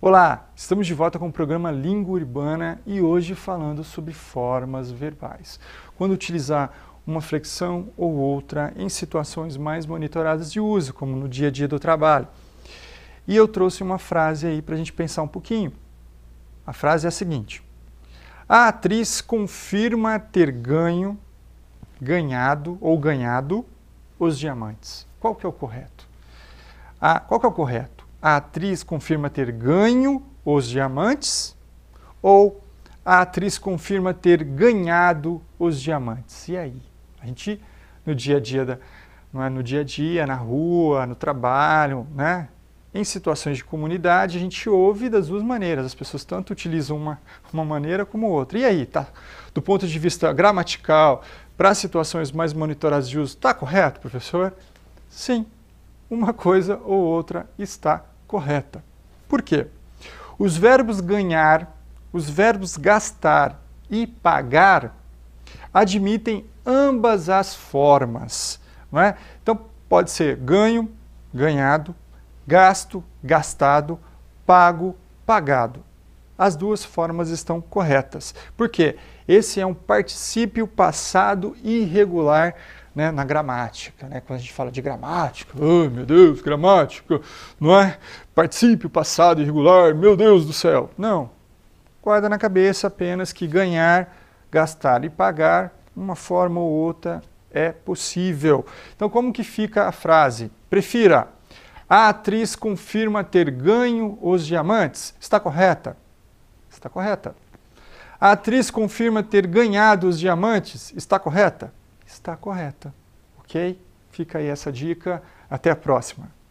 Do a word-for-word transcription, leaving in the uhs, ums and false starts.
Olá, estamos de volta com o programa Língua Urbana e hoje falando sobre formas verbais. Quando utilizar uma flexão ou outra em situações mais monitoradas de uso, como no dia a dia do trabalho. E eu trouxe uma frase aí para a gente pensar um pouquinho. A frase é a seguinte: a atriz confirma ter ganho, ganhado ou ganhado os diamantes. Qual que é o correto? A, qual que é o correto? A atriz confirma ter ganho os diamantes ou a atriz confirma ter ganhado os diamantes? E aí? A gente, no dia a dia, da, não é, no dia a dia, na rua, no trabalho, né? Em situações de comunidade, a gente ouve das duas maneiras. As pessoas tanto utilizam uma, uma maneira como outra. E aí, tá? Do ponto de vista gramatical, para situações mais monitoradas de uso, está correto, professor? Sim, uma coisa ou outra está correta. Por quê? Os verbos ganhar, os verbos gastar e pagar admitem ambas as formas. Não é? Então, pode ser ganho, ganhado, gasto, gastado, pago, pagado. As duas formas estão corretas. Por quê? Esse é um particípio passado irregular, né, na gramática, né? Quando a gente fala de gramática, oh, meu Deus, gramática, não é? Particípio passado irregular, meu Deus do céu. Não. Guarda na cabeça apenas que ganhar, gastar e pagar, uma forma ou outra é possível. Então, como que fica a frase? Prefira. A atriz confirma ter ganho os diamantes. Está correta? Está correta. A atriz confirma ter ganhado os diamantes. Está correta? Está correta. Ok? Fica aí essa dica. Até a próxima.